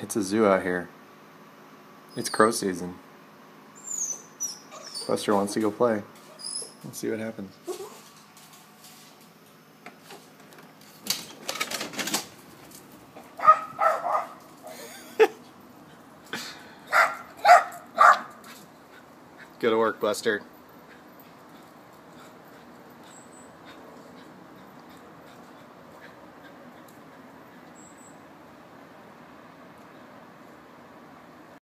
It's a zoo out here. It's crow season. Buster wants to go play. Let's see what happens. Go to work, Buster.